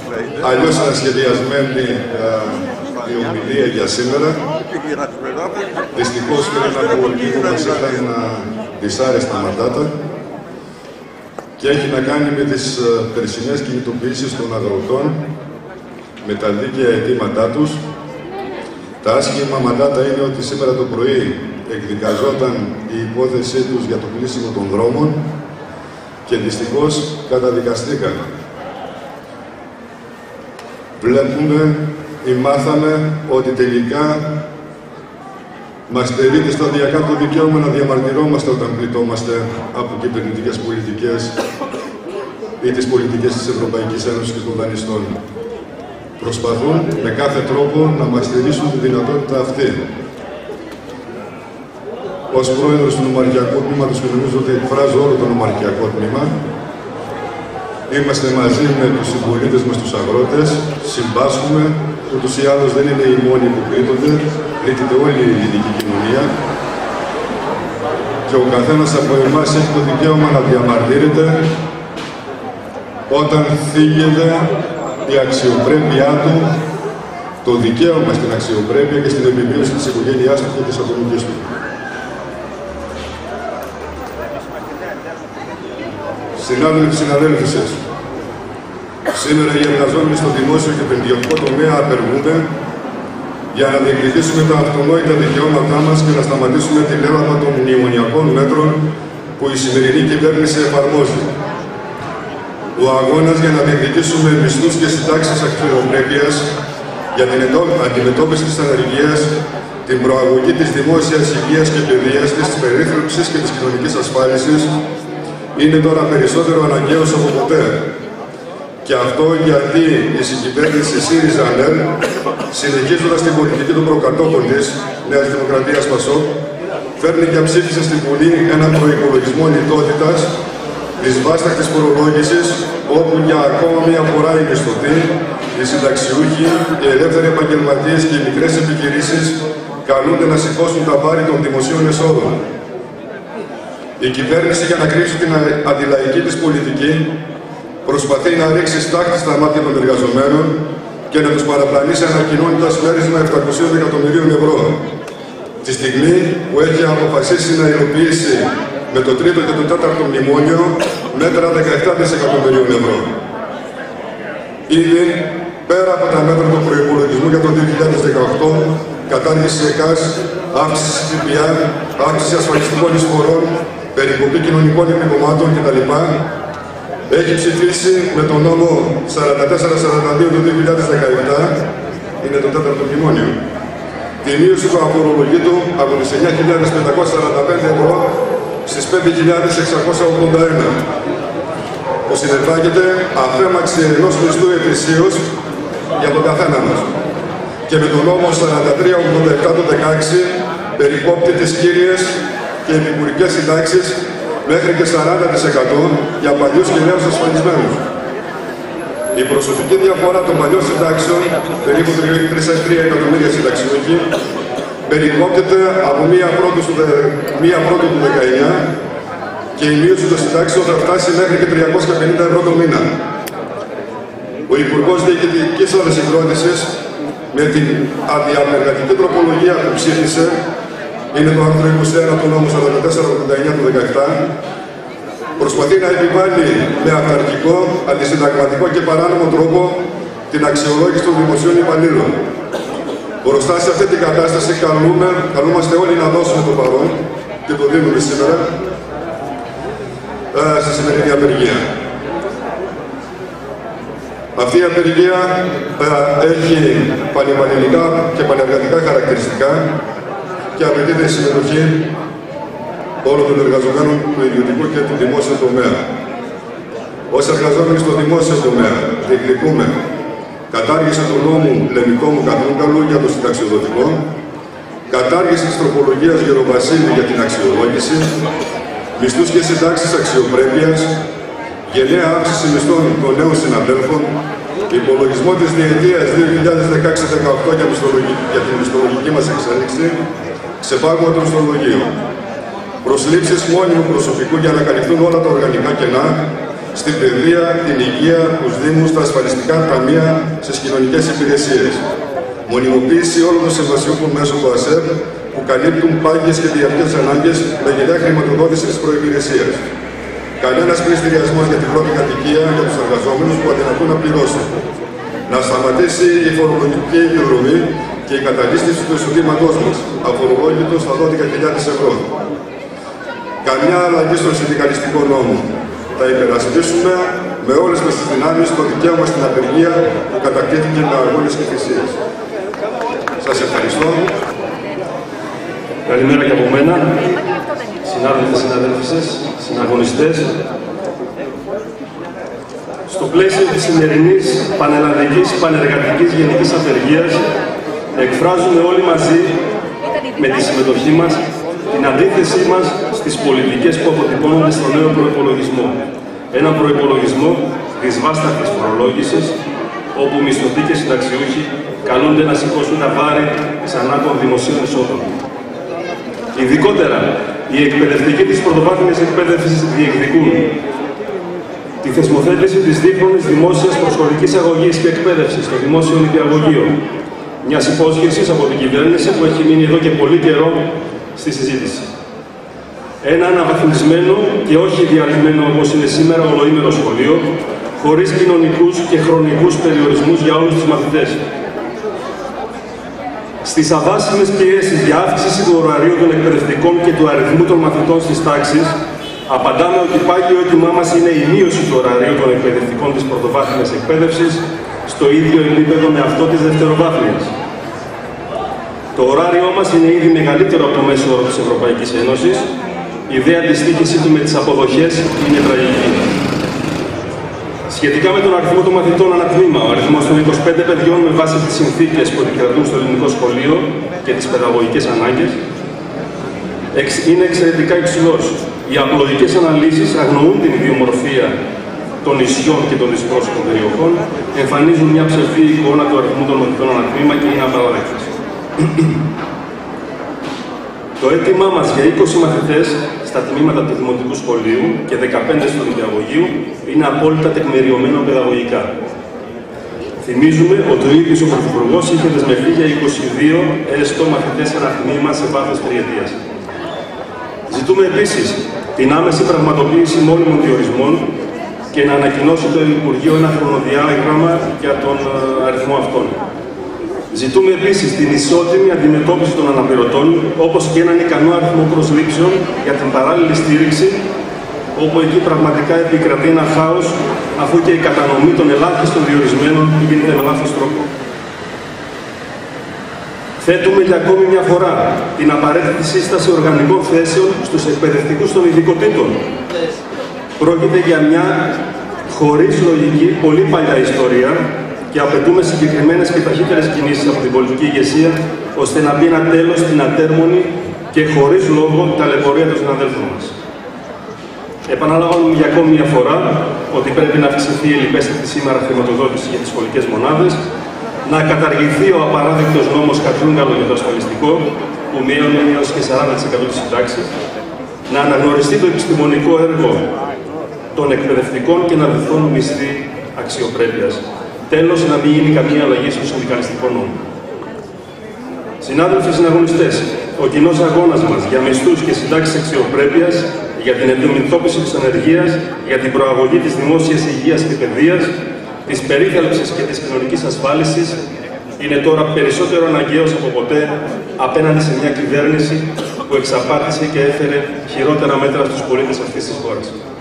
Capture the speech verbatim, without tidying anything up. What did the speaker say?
αλλιώς ανασχεδιασμένη η ομιλία για σήμερα. Δυστυχώς πριν από λίγο μας ήταν δυσάρεστα μαντάτα και έχει να κάνει με τις περσινές κινητοποιήσεις των αγροτών με τα δίκαια αιτήματά τους. Τα άσχημα μαντάτα είναι ότι σήμερα το πρωί εκδικαζόταν η υπόθεσή τους για το κλείσιμο των δρόμων και δυστυχώς καταδικαστήκαν. Βλέπουμε ή μάθαμε ότι τελικά μας στερείται σταδιακά το δικαίωμα να διαμαρτυρόμαστε όταν πληττόμαστε από κυβερνητικές πολιτικές ή τις πολιτικές της Ευρωπαϊκής Ένωσης και των δανειστών. Προσπαθούν με κάθε τρόπο να μας στερήσουν τη δυνατότητα αυτή. Ως πρόεδρος του Νομαρχιακού Τμήματος, και νομίζω ότι εκφράζω όλο το Νομαρχιακό Τμήμα, είμαστε μαζί με τους συμπολίτες μας, τους αγρότες, συμπάσχουμε, ούτως ή άλλως δεν είναι οι μόνοι που κρύπτονται, κρύπτεται όλη η ελληνική κοινωνία και ο καθένας από εμάς έχει το δικαίωμα να διαμαρτύρεται όταν θίγεται η αξιοπρέπειά του, το δικαίωμα στην αξιοπρέπεια και στην επιβίωση της οικογένειάς του και της ατομικής του. Συνάδελφοι, συναδέλφισες, σήμερα οι εργαζόμενοι στο δημόσιο και παιδιωτικό τομέα απεργούνται για να διεκδικήσουμε τα αυτονόητα δικαιώματά μας και να σταματήσουμε τη λέβαμα των μνημονιακών μέτρων που η σημερινή κυβέρνηση εφαρμόζει. Ο αγώνας για να διεκδικήσουμε μισθούς και συντάξεις αξιοπρέπειας για την αντιμετώπιση της ανεργίας, την προαγωγή της δημόσιας υγείας και παιδείας, της περίθαλψης και της κοινωνικής ασφάλισης είναι τώρα περισσότερο αναγκαίος από ποτέ. Και αυτό γιατί η συγκυβέρνηση ΣΥΡΙΖΑ-ΝΕΛ, συνεχίζοντας την πολιτική των προκατόχων της, Νέας Δημοκρατίας ΠΑΣΟΚ, φέρνει και ψήφισε στην Βουλή έναν προϋπολογισμό λιτότητας, της βάσταχτης φορολόγησης, όπου για ακόμα μία φορά οι μισθωτοί, οι συνταξιούχοι, οι ελεύθεροι επαγγελματίες και οι μικρές επιχειρήσεις καλούνται να σηκώσουν τα βάρη των δημοσίων εσόδων. Η κυβέρνηση, για να κρύψει την αντιλαϊκή της πολιτική, προσπαθεί να ρίξει στάχτη στα μάτια των εργαζομένων και να τους παραπλανήσει ανακοινώνοντας μέρισμα επτακόσια εκατομμυρίων ευρώ. Τη στιγμή που έχει αποφασίσει να υλοποιήσει με το τρίτο και το τέταρτο μνημόνιο μέτρα δεκαεπτά δισεκατομμυρίων ευρώ. Ήδη, πέρα από τα μέτρα του προϋπολογισμού για το δύο χιλιάδες δεκαοκτώ, κατάργηση ΕΚΑΣ, αύξηση ΦΠΑ, αύξηση ασφαλιστικών εισφορών, περικοπή κοινωνικών επιδομάτων κτλ. Έχει ψηφίσει με τον νόμο σαράντα τέσσερα σαράντα δύο του δύο χιλιάδες δεκαεπτά, είναι το τέταρτο μνημόνιο, τη μείωση του αφορολογήτου από τις εννιά χιλιάδες πεντακόσια σαράντα πέντε ευρώ στις πέντε χιλιάδες εξακόσια ογδόντα ένα, που συνεπάγεται αφέμαξη ενός μισθού ετησίως για τον καθένα μας. Και με τον νόμο σαράντα τρία ογδόντα επτά του δεκαέξι περικόπτει τις κύριες και επικουρικές συντάξεις μέχρι και σαράντα τοις εκατό για παλιούς και νέους ασφαλισμένους. Η προσωπική διαφορά των παλιών συντάξεων, περίπου τρία εκατομμύρια συνταξιούχοι, περικόπτεται από μία πρώτη του δεκαεννιά και η μείωση των συντάξεων θα φτάσει μέχρι και τριακόσια πενήντα ευρώ το μήνα. Ο Υπουργός Διοικητικής Ανασυγκρότησης, με την αδιαπεργατική τροπολογία που ψήφισε, είναι το άρθρο είκοσι ένα του νόμου σαράντα τέσσερα ογδόντα εννιά του δεκαεπτά, προσπαθεί να επιβάλλει με αυταρχικό, αντισυνταγματικό και παράνομο τρόπο την αξιολόγηση των δημοσίων υπαλλήλων. Μπροστά σε αυτή την κατάσταση καλούμε, καλούμαστε όλοι να δώσουμε το παρόν και το δίνουμε σήμερα ε, στη σημερινή απεργία. Αυτή η απεργία ε, έχει πανεπαλληλικά και πανεργατικά χαρακτηριστικά και απαιτεί τη συμμετοχή όλων των εργαζομένων του ιδιωτικού και του δημόσιου τομέα. Ως εργαζόμενοι στο δημόσιο τομέα, διεκδικούμε κατάργηση του νόμου Λεμικόμου Καθρούγκαλου για το συνταξιοδοτικό, κατάργηση της τροπολογίας Γεροβασίλη για την αξιολόγηση, μισθούς και συντάξεις αξιοπρέπειας, γενναία αύξηση μισθών των νέων συναδέλφων, υπολογισμό της διετίας δύο χιλιάδες δεκαέξι δεκαοκτώ για, για την μισθολογική μας εξέλιξη, ξεπάγωμα των μισθολογίων, προσλήψεις μόνιμου προσωπικού για να καλυφθούν όλα τα οργανικά κενά στην παιδεία, την υγεία, τους δήμους, τα ασφαλιστικά ταμεία, στις κοινωνικές υπηρεσίες. Μονιμοποίηση όλων των συμβασιούχων μέσω του ΑΣΕΠ που καλύπτουν πάγιες και διαρκείς ανάγκες με γελιά χρηματοδότηση της προϋπηρεσίας. Κανένας πληστηριασμός για την πρώτη κατοικία για τους εργαζόμενους που αδυνατούν να πληρώσουν. Να σταματήσει η φορολογική επιδρομή και η καταλήστηση του εισοδήματός μας, αφορολόγητο στα δώδεκα χιλιάδες ευρώ. Καμιά αλλαγή στον συνδικαλιστικό νόμο. Θα υπερασπίσουμε με όλες μας τις δυνάμεις το δικαίωμα στην απεργία που κατακτήθηκε με αγώνες και θυσίες. Σας ευχαριστώ. Καλημέρα και από μένα, συνάδελφοι, συναδέλφισες, συναγωνιστές. Στο πλαίσιο της σημερινής πανελλαδικής πανεργατικής γενικής απεργίας, εκφράζουμε όλοι μαζί, με τη συμμετοχή μας, την αντίθεσή μας στις πολιτικές που αποτυπώνονται στο νέο προϋπολογισμό. Ένα προϋπολογισμό δυσβάσταχτης φορολόγησης, όπου μισθωτοί και συνταξιούχοι καλούνται να σηκώσουν τα βάρη ξανά των δημοσίων εισόδων. Ειδικότερα, οι εκπαιδευτικοί της πρωτοβάθμιας εκπαίδευσης διεκδικούν τη θεσμοθέτηση της δίχρονης δημόσιας προσχολικής αγωγής και εκπαίδευσης στο δημόσιο νηπιαγωγείο, μιας υπόσχεσης από την κυβέρνηση που έχει μείνει εδώ και πολύ καιρό στη συζήτηση. Ένα αναβαθμισμένο και όχι διαλυμένο όπως είναι σήμερα ολοήμερο σχολείο, χωρίς κοινωνικούς και χρονικούς περιορισμούς για όλους τους μαθητές. Στις αβάσιμες πιέσεις για αύξηση του ωραρίου των εκπαιδευτικών και του αριθμού των μαθητών στις τάξεις, απαντάμε ότι πάγιο έτοιμά μας είναι η μείωση του ωραρίου των εκπαιδευτικών της πρωτοβάθμιας εκπαίδευσης στο ίδιο επίπεδο με αυτό της δευτεροβάθμιας. Το ωράριό μας είναι ήδη μεγαλύτερο από το μέσο όρο της Ευρωπαϊκής Ένωσης. Η δε αντιστοίχηση του με τις αποδοχές είναι τραγική. Σχετικά με τον αριθμό των μαθητών ανατμήμα, ο αριθμός των είκοσι πέντε παιδιών με βάση τις συνθήκες που επικρατούν στο ελληνικό σχολείο και τις παιδαγωγικές ανάγκες είναι εξαιρετικά υψηλός. Οι απλοϊκές αναλύσεις αγνοούν την ιδιομορφία των νησιών και των δυσπρόσωπων περιοχών, εμφανίζουν μια ψευδή εικόνα του αριθμού των μαθητών ανατμήμα και είναι απαραδέκτες. Το αίτημά μας για είκοσι μαθητές στα τμήματα του Δημοτικού Σχολείου και δεκαπέντε στο νηπιαγωγείο είναι απόλυτα τεκμηριωμένο παιδαγωγικά. Θυμίζουμε ότι ο ίδιος ο Πρωθυπουργός είχε δεσμευτεί για είκοσι δύο έστω μαθητές ένα τμήμα σε βάθος τριετίας. Ζητούμε επίσης την άμεση πραγματοποίηση μόνιμων διορισμών και να ανακοινώσει το Υπουργείο ένα χρονοδιάγραμμα για τον αριθμό αυτών. Ζητούμε επίσης την ισότιμη αντιμετώπιση των αναπληρωτών, όπως και έναν ικανό αριθμό προσλήψεων για την παράλληλη στήριξη, όπου εκεί πραγματικά επικρατεί ένα χάος, αφού και η κατανομή των ελάχιστων διορισμένων γίνεται με λάθος τρόπο. Θέτουμε για ακόμη μια φορά την απαραίτητη σύσταση οργανικών θέσεων στους εκπαιδευτικούς των ειδικοτήτων. Πρόκειται για μια χωρίς λογική, πολύ παλιά ιστορία, και απαιτούμε συγκεκριμένες και ταχύτερες κινήσεις από την πολιτική ηγεσία, ώστε να μπει ένα τέλος στην ατέρμονη και χωρίς λόγο ταλαιπωρία των συναδέλφων μας. Επαναλαμβάνουμε για ακόμη μια φορά ότι πρέπει να αυξηθεί η ελλειπέστατη σήμερα χρηματοδότηση για τις σχολικές μονάδες, να καταργηθεί ο απαράδεκτος νόμος Κατρούγκαλο για το ασφαλιστικό, που μείωνε έως και σαράντα τοις εκατό της συντάξης, να αναγνωριστεί το επιστημονικό έργο των εκπαιδευτικών και να δοθούν μισθοί αξιοπρέπειας. Τέλος, να μην γίνει καμία αλλαγή στο συνδικαλιστικό νόμο. Συνάδελφοι συναγωνιστές, ο κοινός αγώνας μας για μισθούς και συντάξεις αξιοπρέπειας, για την αντιμετώπιση της ανεργίας, για την προαγωγή της δημόσιας υγείας και παιδείας, της περίθαλψης και της κοινωνικής ασφάλισης, είναι τώρα περισσότερο αναγκαίος από ποτέ απέναντι σε μια κυβέρνηση που εξαπάτησε και έφερε χειρότερα μέτρα στους πολίτες αυτής της χώρας.